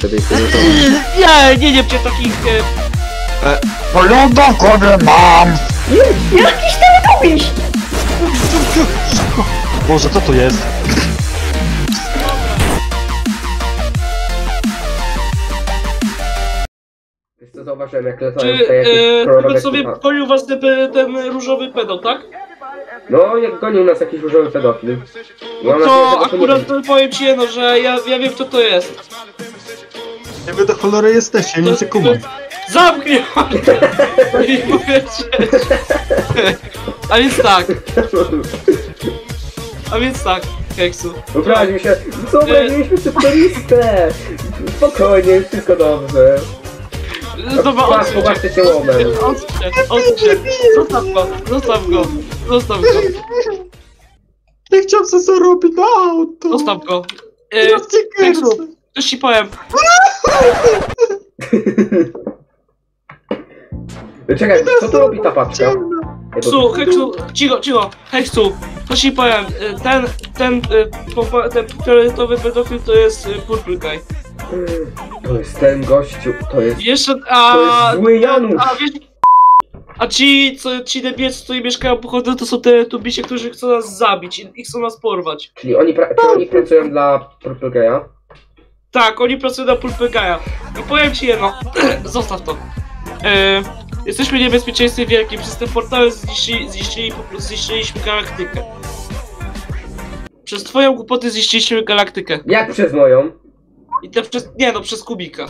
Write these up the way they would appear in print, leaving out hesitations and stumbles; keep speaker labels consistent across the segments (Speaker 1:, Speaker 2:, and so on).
Speaker 1: wtedy się
Speaker 2: Nie cię takich...
Speaker 3: Pojęta konie mam!
Speaker 4: Jakiś teletubiś!
Speaker 3: Boże, co to jest?
Speaker 1: Wiesz co, zauważyłem jak lecą
Speaker 2: Czy
Speaker 1: te jakieś kolorowe
Speaker 2: sobie
Speaker 1: kupa.
Speaker 2: gonił was ten różowy pedał, tak?
Speaker 1: No, jak gonił nas jakiś różowy pedofil. Mam nadzieję,
Speaker 2: To
Speaker 1: że to nie
Speaker 2: akurat
Speaker 1: wiem.
Speaker 2: powiem ci jedno, że ja wiem kto to jest.
Speaker 3: Nie wiem do cholery jesteście, nie cię kumam.
Speaker 2: Zamknij! Nie mogę cię. A więc tak, Keksu.
Speaker 1: Wyobraźmy się, wyobraźmy sobie listę. Spokojnie, wszystko dobrze.
Speaker 2: Dobra,
Speaker 1: Patrz, popatrzcie się łomem.
Speaker 2: odsuń się. Zostaw go.
Speaker 3: Nie chciałem sobie zarobić na auto.
Speaker 2: Zostaw go.
Speaker 3: Ja cię
Speaker 2: Keksu,
Speaker 3: kręcę.
Speaker 2: coś ci powiem.
Speaker 1: Czekaj, co tu robi ta paczka?
Speaker 2: Heksu, cicho, Heksu, coś ci powiem, ten fioletowy pedofil to jest Purple Guy.
Speaker 1: To jest ten gościu, to jest...
Speaker 2: Jeszcze,
Speaker 1: To jest zły Janusz.
Speaker 2: Ci debieci, co tutaj mieszkają pochodzą, to są te tubisie, którzy chcą nas zabić i chcą nas porwać.
Speaker 1: Czyli oni, oni pracują dla Purple Guy'a?
Speaker 2: Tak, oni pracują na Purple Guy'a. I powiem ci jedno, zostaw to. Jesteśmy w niebezpieczeństwie wielkim, przez te portały zniszczyliśmy galaktykę. Przez twoją głupotę zniszczyliśmy galaktykę.
Speaker 1: Jak przez moją?
Speaker 2: I to przez Kubika.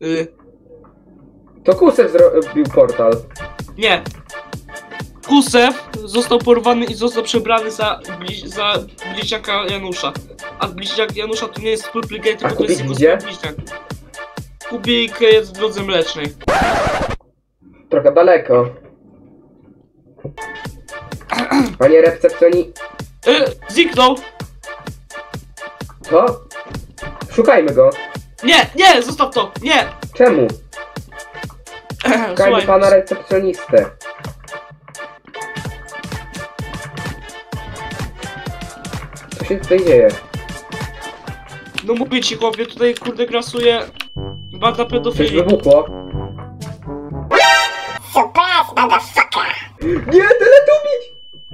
Speaker 1: To Kusew zrobił portal.
Speaker 2: Nie. Kusew został porwany i został przebrany za bliźniaka Janusza. A bliźniak Janusza to nie jest Purple Guy, tylko to jest jego bliźniak. Kubik jest w drodze mlecznej.
Speaker 1: Trochę daleko. Panie recepcjoni...
Speaker 2: Zniknął!
Speaker 1: Co? Szukajmy go.
Speaker 2: Nie, zostaw to! Nie!
Speaker 1: Czemu? Szukajmy
Speaker 2: Słuchaj,
Speaker 1: pana recepcjonistę. Co się tutaj dzieje?
Speaker 2: no mówię ci chłopie, tutaj kurde grasuje banda
Speaker 1: Coś
Speaker 2: pedofili.
Speaker 1: wybuchło.
Speaker 4: Surprise, motherfucker!
Speaker 1: Nie, teletubiś!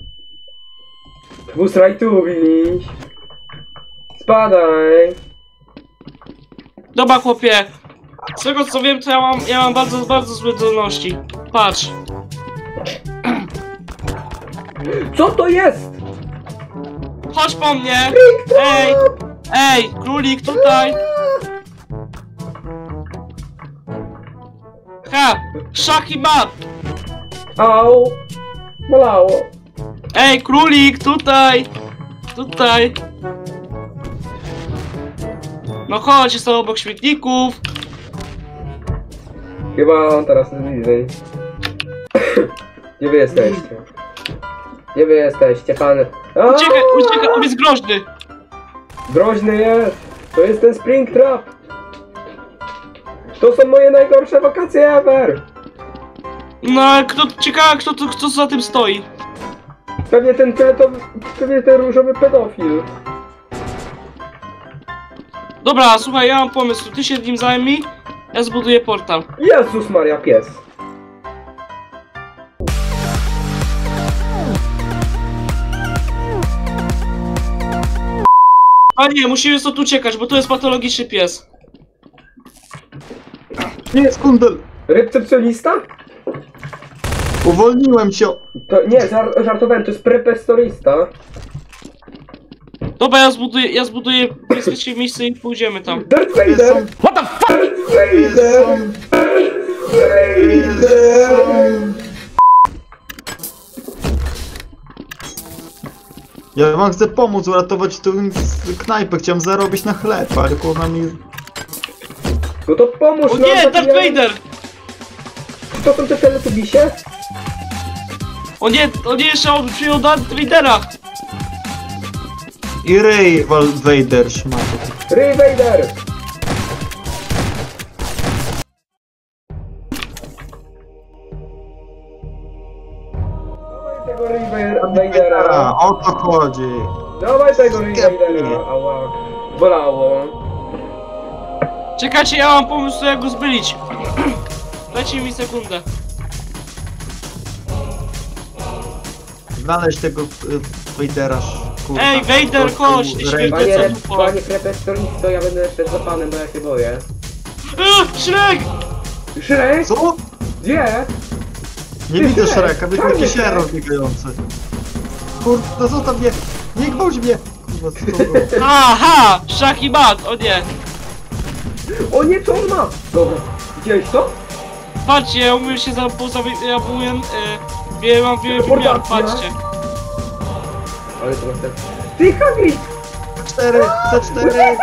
Speaker 1: Tubus Spadaj!
Speaker 2: Dobra chłopie, z tego co wiem to ja mam bardzo złe zdolności. Patrz.
Speaker 1: Co to jest?
Speaker 2: Chodź po mnie! Ej, królik tutaj! Ha! Szaki mat!
Speaker 1: Au! Bolało.
Speaker 2: Ej, królik, tutaj! No chodź, jestem obok śmietników.
Speaker 1: Chyba on teraz jest bliżej. Gdzie wy jesteście? Gdzie wy jesteście, pan?
Speaker 2: Uciekaj, on jest groźny!
Speaker 1: Groźny jest! To jest ten Springtrap! To są moje najgorsze wakacje ever!
Speaker 2: No ale ciekawe kto za tym stoi.
Speaker 1: Pewnie ten różowy pedofil.
Speaker 2: Dobra, słuchaj, ja mam pomysł, ty się nim zajmij, ja zbuduję portal.
Speaker 1: Jezus Maria, pies!
Speaker 2: A nie, musimy stąd uciekać, bo to jest patologiczny pies.
Speaker 3: Nie jest kundel!
Speaker 1: Recepcjonista?
Speaker 3: Uwolniłem cię!
Speaker 1: To nie, żartowałem, to jest prepestorista.
Speaker 2: Dobra, ja zbuduję bezpieczne miejsce i pójdziemy tam.
Speaker 1: Darth Vader! What the fuck? Darth Vader!
Speaker 3: Ja wam chcę pomóc uratować tę knajpę, chciałem zarobić na chleb, ale kurwa mi...
Speaker 1: No to pomóż
Speaker 2: O
Speaker 1: nam!
Speaker 2: nie, Darth Vader!
Speaker 1: To są te teletubisie?
Speaker 2: O nie, jeszcze on przyjął Darth Vadera!
Speaker 3: I Ray Vader, szmato.
Speaker 1: Ray Vader! Dawaj tego Ray Vadera!
Speaker 3: O to chodzi.
Speaker 1: Dawaj tego Ray Vadera! Ała! Bolało!
Speaker 2: Czekajcie, ja mam pomysł, jak go zbylić. Dajcie mi sekundę.
Speaker 3: Znaleźć tego Vadera, kurwa.
Speaker 2: Ej, Vader, chodź, ty
Speaker 3: Ray-
Speaker 2: święty co tu
Speaker 1: Panie Krepestornisto, ja będę szedł za panem, bo ja się boję.
Speaker 2: Shrek!
Speaker 1: Szrek?
Speaker 3: Co?
Speaker 1: Gdzie?
Speaker 3: Nie
Speaker 1: Ty,
Speaker 3: widzę
Speaker 1: Shrek,
Speaker 3: Shreka, widzę
Speaker 1: czarny
Speaker 3: jakiś
Speaker 1: Shrek.
Speaker 3: error biegający. Kurde, zostaw mnie! Nie gwałć mnie! Kurwa, co to było?
Speaker 2: Aha! Szach i mat, o nie!
Speaker 1: O nie, co on ma? Dobra, widziałeś to?
Speaker 2: Patrzcie, ja umiem się ja umiem, mam wiele wymiar,
Speaker 1: Teleportacja.
Speaker 2: patrzcie.
Speaker 1: Ale to masz ten... Ty, Hagrid!
Speaker 3: C4! C4! Uciekam!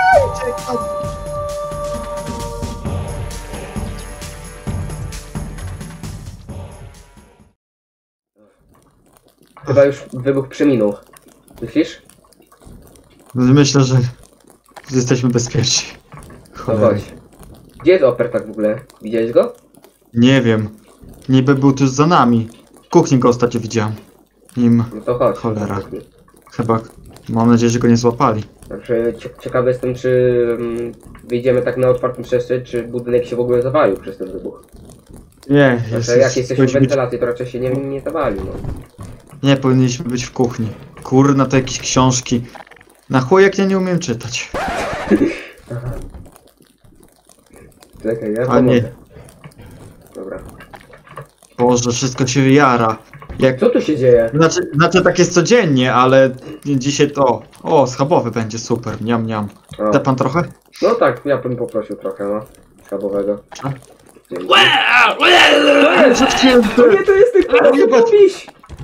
Speaker 1: Chyba już wybuch przeminął. Myślisz?
Speaker 3: Myślę, że jesteśmy bezpieczni.
Speaker 1: No
Speaker 3: Cholera.
Speaker 1: chodź. Gdzie jest Oper tak w ogóle? Widziałeś go?
Speaker 3: Nie wiem. Niby był tuż za nami. W kuchni go ostatnio widziałem. Nim
Speaker 1: No to chodź.
Speaker 3: Cholera. chyba... Mam nadzieję, że go nie złapali.
Speaker 1: Znaczy, ciekawy jestem, czy wyjdziemy tak na otwartym przestrzeń, czy budynek się w ogóle zawalił przez ten wybuch.
Speaker 3: Nie,
Speaker 1: Znaczy, jak jesteśmy w
Speaker 3: powinniśmy być-
Speaker 1: wentylacji, to raczej się nie zawalił, no.
Speaker 3: Nie, powinniśmy być w kuchni. Kurna, to jakieś książki. Na chuj, jak ja nie umiem czytać.
Speaker 1: Czekaj, ja
Speaker 3: A nie.
Speaker 1: pomogę. Dobra.
Speaker 3: Boże, wszystko się jara. Jak...
Speaker 1: Co tu się dzieje?
Speaker 3: Znaczy tak jest codziennie, ale dzisiaj to... O, schabowy będzie super, niam niam.
Speaker 1: O.
Speaker 3: Da pan trochę?
Speaker 1: No tak, ja bym poprosił trochę, no. Schabowego.
Speaker 3: Co?
Speaker 1: Dzięki.
Speaker 3: Rzuciłem
Speaker 1: To nie, to jest tylko
Speaker 3: Jebać.
Speaker 1: miś!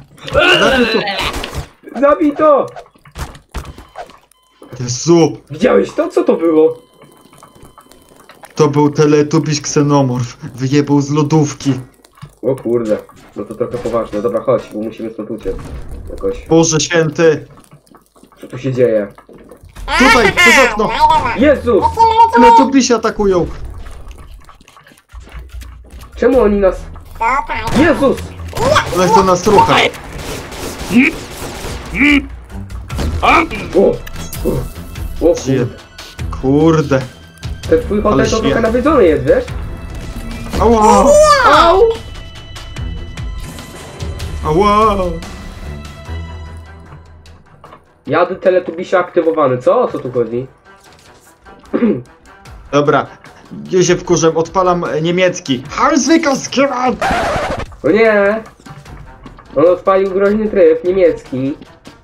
Speaker 1: Zabij to!
Speaker 3: Jezu,
Speaker 1: Widziałeś to? Co to było?
Speaker 3: to był teletubiś ksenomorf. Wyjebał z lodówki.
Speaker 1: O kurde. No to trochę poważne. Dobra, chodź, bo musimy stąd uciec. Jakoś.
Speaker 3: Boże święty.
Speaker 1: Co tu się dzieje?
Speaker 3: Tutaj, przez okno.
Speaker 1: Jezus!
Speaker 3: Teletubisi atakują.
Speaker 1: Czemu oni nas... Jezus!
Speaker 3: Ale to nas rucha.
Speaker 1: O! O
Speaker 3: Gdzie?
Speaker 1: kurde.
Speaker 3: Kurde.
Speaker 1: Ten twój hotel
Speaker 3: Ale
Speaker 1: to trochę
Speaker 3: śmiech.
Speaker 1: nawiedzony jest, wiesz?
Speaker 3: Ała.
Speaker 1: Au!
Speaker 3: Ała.
Speaker 1: Jady teletubisia aktywowany, co? O co tu chodzi?
Speaker 3: Dobra. Ja się wkurzę, odpalam niemiecki. Hauswickerskiran!
Speaker 1: O nie! On odpalił groźny tryb niemiecki.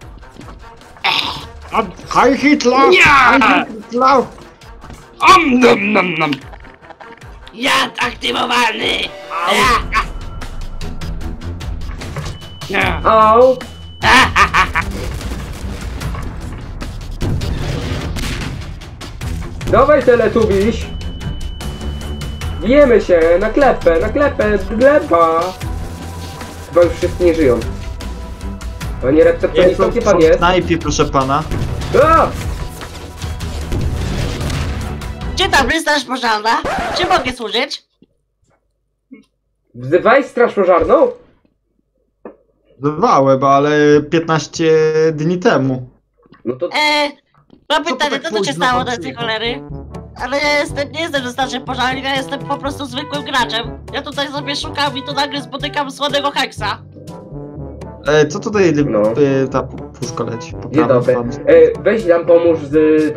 Speaker 3: Heil Hitler!
Speaker 2: Nie!
Speaker 3: Heil Hitler!
Speaker 2: Nom. Jad aktywowany! Nie.
Speaker 1: Au! Dawaj teletubiś! Bijemy się! Na klepę, gleba! Chyba już wszyscy nie żyją. Panie recepcjonista, gdzie pan jest?
Speaker 3: Knajpie, proszę pana.
Speaker 1: A!
Speaker 5: Dzień dobry, straż pożarna. Czy mogę służyć?
Speaker 1: Wzywaj straż pożarną?
Speaker 3: Bywałem, ale 15 dni temu.
Speaker 1: No to...
Speaker 5: Mam
Speaker 3: Co to
Speaker 5: pytanie,
Speaker 3: tak
Speaker 5: co tu się
Speaker 3: późno
Speaker 5: stało
Speaker 3: pan
Speaker 5: do tej
Speaker 3: przyjechał?
Speaker 5: cholery? Ale ja nie jestem ze straży pożarnej, ja jestem po prostu zwykłym graczem. Ja tutaj sobie szukam i tu nagle spotykam słonego heksa.
Speaker 3: Co tutaj
Speaker 1: No.
Speaker 3: ta puszka leci? Po
Speaker 1: Dzień
Speaker 3: prawej
Speaker 1: dobry.
Speaker 3: pan.
Speaker 1: Weź nam pomóż z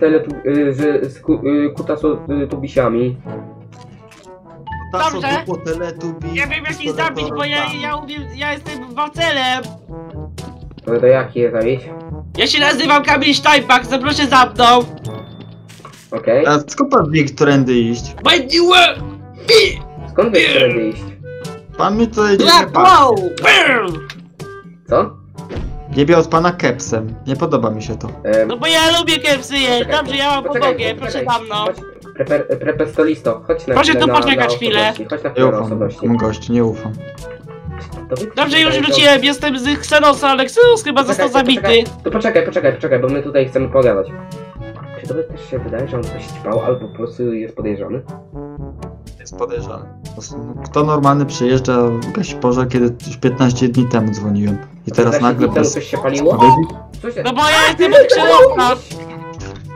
Speaker 1: kutasotubisiami.
Speaker 5: Dobrze.
Speaker 3: Ja
Speaker 5: Ja wiem jak ich zabić, bo ja jestem walcelem.
Speaker 1: No to jak je zabić?
Speaker 2: Ja się nazywam Kamil Steinbach, zaproszę za mną!
Speaker 1: Okej.
Speaker 3: A skąd pan wie, którędy iść?
Speaker 2: Będziłem!
Speaker 1: Skąd wiesz, którędy iść?
Speaker 3: Pan mi tutaj
Speaker 5: Black
Speaker 3: nie pan.
Speaker 5: Wow!
Speaker 1: Co?
Speaker 3: Jebie od pana kepsem. Nie podoba mi się to.
Speaker 2: No bo ja lubię kepsy jeść,
Speaker 1: Poczekaj,
Speaker 2: dobrze, ja wam
Speaker 1: poczekaj,
Speaker 2: pomogę, proszę za mną.
Speaker 1: Chodź, prepestolisto, chodź na
Speaker 2: Proszę
Speaker 1: chwilę
Speaker 2: tu poczekać
Speaker 1: na
Speaker 2: chwilę.
Speaker 1: osobności, chodź na
Speaker 3: Nie
Speaker 1: chwilę na
Speaker 3: ufam.
Speaker 1: osobności.
Speaker 3: Mam gości, nie ufam.
Speaker 1: To wy-
Speaker 2: Dobrze, już
Speaker 1: to-
Speaker 2: wróciłem, jestem z Xenosa, ale Xenos chyba został zabity.
Speaker 1: To poczekaj, bo my tutaj chcemy pogadać. Czy tobie też się wydaje, że on coś ćpał, albo po prostu jest podejrzany?
Speaker 3: Jest podejrzany. Po prostu, no, kto normalny przyjeżdża gasi pożar, kiedy już 15 dni temu dzwoniłem. I teraz nagle
Speaker 1: Temu
Speaker 3: bez...
Speaker 1: coś się paliło?
Speaker 3: Baby?
Speaker 1: Co się...
Speaker 2: No bo ja jestem od Xenosa.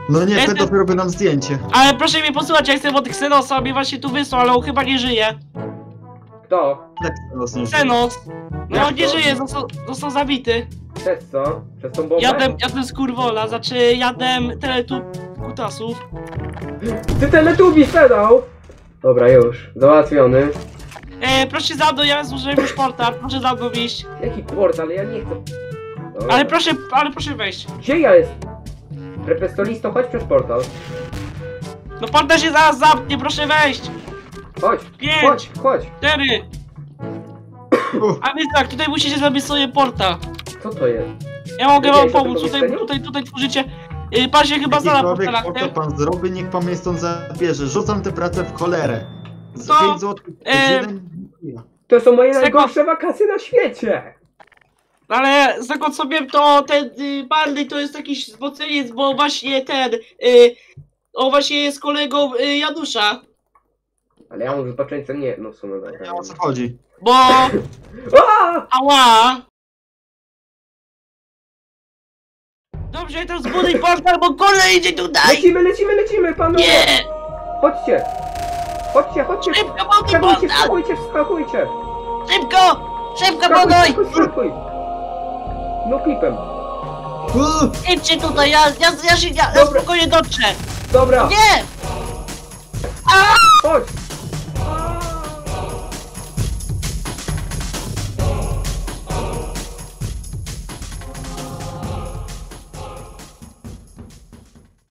Speaker 3: No nie,
Speaker 2: Ja jestem-
Speaker 3: pedofil robi nam zdjęcie.
Speaker 2: Ale proszę mnie posłuchać, ja jestem od Xenosa, mnie właśnie tu wysłał, ale on chyba nie żyje.
Speaker 1: Kto?
Speaker 3: Jak to nas nie żyje?
Speaker 2: Xenos! No
Speaker 1: Jak
Speaker 2: on nie
Speaker 1: to?
Speaker 2: żyje, został zabity.
Speaker 1: Przez co? Przez tą bombę?
Speaker 2: Jadłem z kurwola, znaczy jadłem teletu kutasów.
Speaker 1: Ty Teletubbies pedał! Dobra, już. Załatwiony.
Speaker 2: Proszę za mną, ja zużyłem już portal, proszę za mną iść.
Speaker 1: Jaki portal? Ja nie chcę. Dobra.
Speaker 2: Ale proszę wejść.
Speaker 1: Gdzie ja jest? Prepestolisto, chodź przez portal.
Speaker 2: No portal się zaraz zamknie, proszę wejść.
Speaker 1: Chodź,
Speaker 2: 5,
Speaker 1: chodź.
Speaker 2: 4. A więc tak, tutaj musicie zrobić sobie portal.
Speaker 1: Co to jest?
Speaker 2: Ja mogę wam
Speaker 1: Widziałeś o tym
Speaker 2: pomóc,
Speaker 1: pomieszczeniu?
Speaker 2: tutaj tworzycie. Pan się chyba zna na
Speaker 3: Jakikolwiek
Speaker 2: portalach,
Speaker 3: portal
Speaker 2: nie?
Speaker 3: pan zrobi, niech pan mnie stąd zabierze. Rzucam tę pracę w cholerę. Za
Speaker 2: To,
Speaker 3: 5 zł.
Speaker 1: To są moje
Speaker 2: Sekund.
Speaker 1: najgorsze wakacje na świecie!
Speaker 2: Ale z tego co wiem, to ten Barley to jest jakiś zboceniec, bo właśnie on właśnie jest kolegą Janusza.
Speaker 1: Ale ja muszę począć co nie, no w sumie
Speaker 3: Nie
Speaker 1: dobra.
Speaker 3: wiem, o co chodzi.
Speaker 2: Bo...
Speaker 1: A!
Speaker 2: Ała! Dobrze, to zbuduj portal, bo kolej idzie tutaj!
Speaker 1: Lecimy, panowie!
Speaker 2: Nie!
Speaker 1: Chodźcie! Chodźcie!
Speaker 2: Szybko, buduj portal!
Speaker 1: Wskakujcie!
Speaker 2: Szybko, buduj!
Speaker 1: Wskakuj! No klipem.
Speaker 5: Idźcie tutaj, ja
Speaker 1: Dobra.
Speaker 5: spokojnie dotrze.
Speaker 1: Dobra,
Speaker 5: Nie!
Speaker 1: chodź!